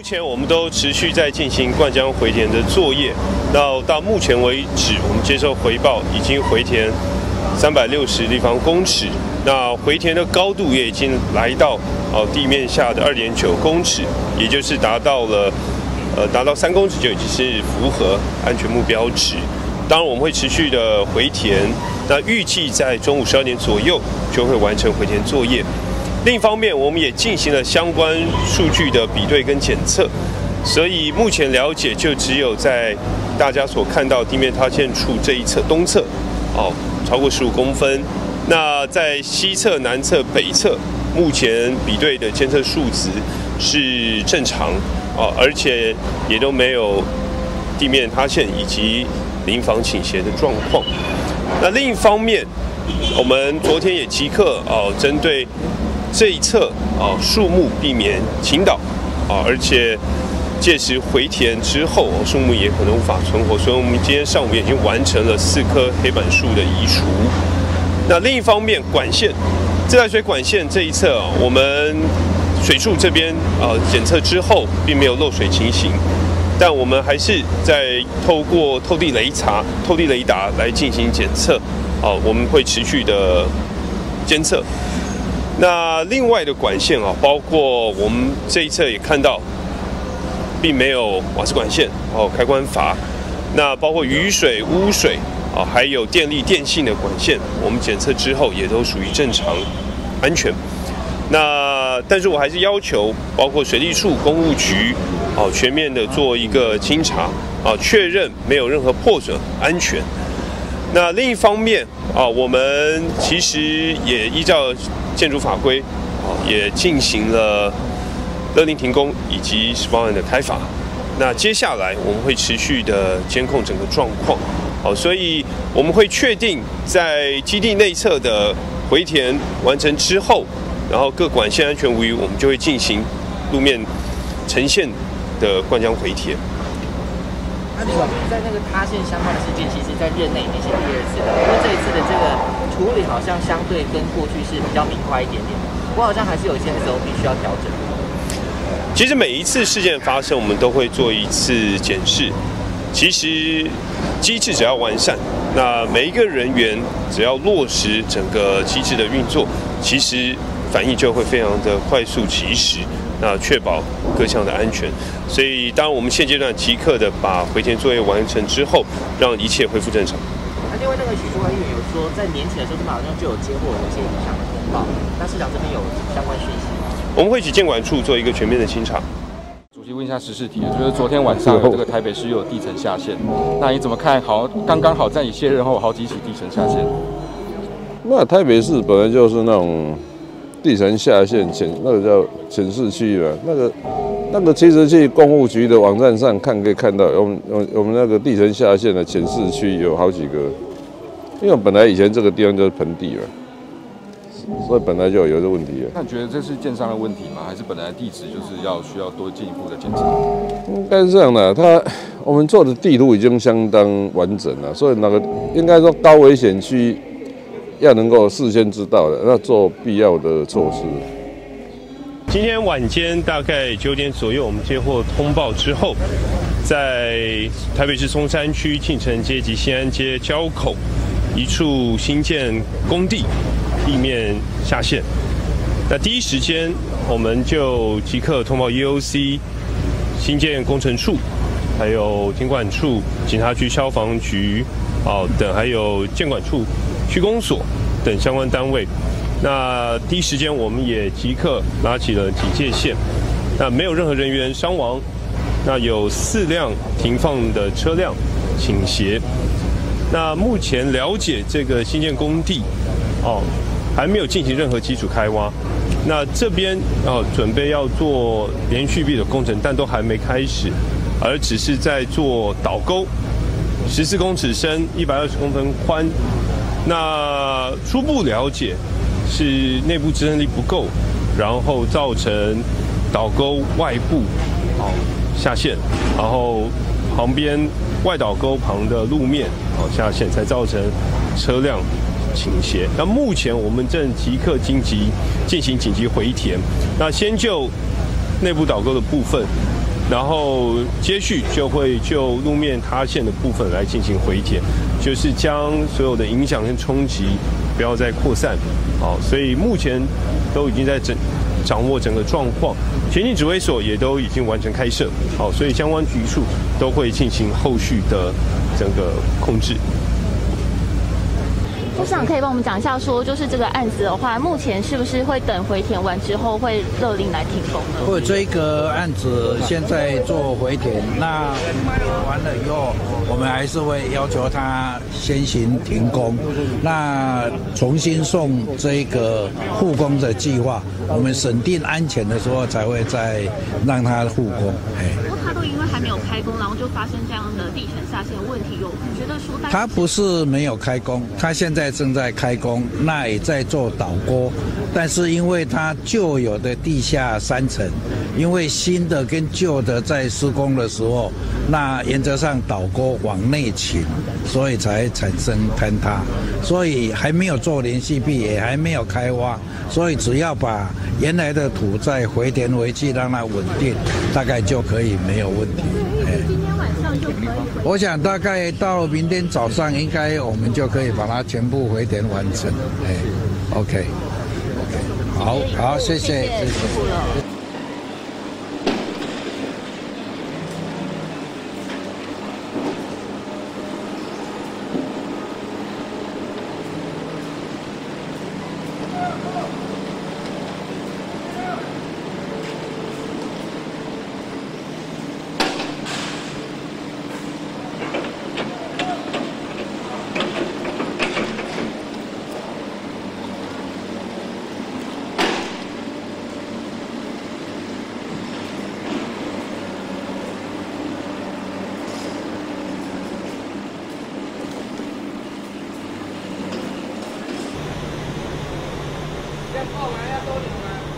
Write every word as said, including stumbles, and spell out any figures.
前我们都持续在进行灌浆回填的作业，到到目前为止，我们接受回报已经回填三百六十立方公尺，那回填的高度也已经来到哦地面下的二点九公尺，也就是达到了呃达到三公尺就已经是符合安全目标值。当然我们会持续的回填，那预计在中午十二点左右就会完成回填作业。另一方面，我们也进行了相关数据的比对跟检测，所以目前了解就只有在大家所看到地面塌陷处这一侧东侧，哦，超过十五公分。那在西侧、南侧、北侧，目前比对的监测数值是正常哦，而且也都没有地面塌陷以及临房倾斜的状况。那另一方面，我们昨天也即刻哦，针对这一侧啊，树木避免倾倒啊，而且届时回填之后，树木也可能无法存活，所以我们今天上午已经完成了四棵黑板树的移除。那另一方面，管线自来水管线这一侧啊，我们水处这边啊检测之后，并没有漏水情形，但我们还是在透过透地雷查、透地雷达来进行检测啊，我们会持续的监测。那另外的管线啊，包括我们这一侧也看到，并没有瓦斯管线哦开关阀，那包括雨水、污水啊，还有电力电信的管线，我们检测之后也都属于正常、安全。那但是我还是要求，包括水利处、公务局哦，全面的做一个清查啊，确认没有任何破损、安全。那另一方面啊，我们其实也依照建筑法规啊，也进行了勒令停工以及十八案的开罚。那接下来我们会持续的监控整个状况，好，所以我们会确定在基地内侧的回填完成之后，然后各管线安全无虞，我们就会进行路面呈现的灌浆回填。 那另外在那个塌陷相关的事件，其实在任内已经是第二次了。不过这一次的这个处理好像相对跟过去是比较明快一点点，不过好像还是有一些 S O P 需要调整。 其实每一次事件发生，我们都会做一次检视。其实机制只要完善，那每一个人员只要落实整个机制的运作，其实反应就会非常的快速及时。那确保各项的安全，所以当然我们现阶段即刻的把回填作业完成之后，让一切恢复正常。 那另外那个许淑华议员有说，在年前的时候，他们好像就有接获有一些影响的通报，那市长这边有相关讯息吗？ 我们会请监管处做一个全面的清查。 主席问一下时事题，就是昨天晚上有这个台北市又有地层下陷，那你怎么看？好，刚刚好在你卸任后好几起地层下陷。 那台北市本来就是那种地层下陷潜，那个叫潜势区了。那个那个其实去公务局的网站上看可以看到，我们我们那个地层下陷的潜势区有好几个，因为本来以前这个地方就是盆地了，所以本来就有这个问题了。 那你觉得这是建商的问题吗？还是本来地质就是要需要多进一步的检查？ 应该是这样的，它我们做的地图已经相当完整了，所以那个应该说高危险区要能够事先知道的，那做必要的措施。 今天晚间大概九点左右，我们接获通报之后，在台北市松山区庆城街及新安街交口一处新建工地地面下陷。那第一时间我们就即刻通报 E O C、新建工程处、还有经管处、警察局、消防局哦等，还有建管处、区公所等相关单位。那第一时间我们也即刻拉起了警戒线，那没有任何人员伤亡，那有四辆停放的车辆倾斜。那目前了解这个新建工地哦还没有进行任何基础开挖，那这边哦准备要做连续壁的工程，但都还没开始，而只是在做导沟，十四公尺深，一百二十公分宽。那初步了解是内部支撑力不够，然后造成导沟外部哦下陷，然后旁边外导沟旁的路面哦下陷，才造成车辆倾斜。那目前我们正即刻紧急进行紧急回填，那先就内部导沟的部分然后接续就会就路面塌陷的部分来进行回填，就是将所有的影响跟冲击不要再扩散。好，所以目前都已经在整掌握整个状况，前进指挥所也都已经完成开设。好，所以相关局处都会进行后续的整个控制。 部长可以帮我们讲一下，说就是这个案子的话，目前是不是会等回填完之后会勒令来停工呢？ 不，这个案子现在做回填，那完了以后，我们还是会要求他先行停工，那重新送这个复工的计划，我们审定安全的时候才会再让他复工。哎， 不过他都因为还没有开工，然后就发生这样的地层下陷问题，有觉得说他不是没有开工，他现在正在开工，那也在做倒锅，但是因为它旧有的地下三层，因为新的跟旧的在施工的时候，那原则上倒锅往内倾，所以才产生坍塌，所以还没有做连续壁，也还没有开挖，所以只要把原来的土再回填回去，让它稳定，大概就可以没有问题。哎， 今天晚上就可以。 我想大概到明天早上，应该我们就可以把它全部回填完成。哎 ，OK，OK， 好好，谢谢，谢谢。 要泡完要多久吗？